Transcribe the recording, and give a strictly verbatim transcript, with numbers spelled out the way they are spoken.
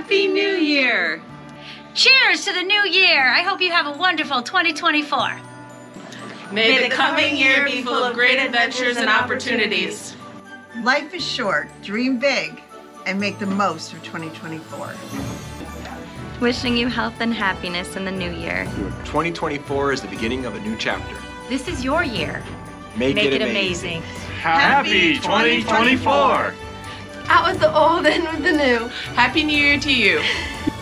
Happy New Year! Cheers to the new year! I hope you have a wonderful twenty twenty-four. May the coming year be full of great adventures and opportunities. Life is short, dream big, and make the most of twenty twenty-four. Wishing you health and happiness in the new year. twenty twenty-four is the beginning of a new chapter. This is your year. Make, Make it, it amazing. amazing. Happy twenty twenty-four! Out with the old, in with the new. Happy New Year to you.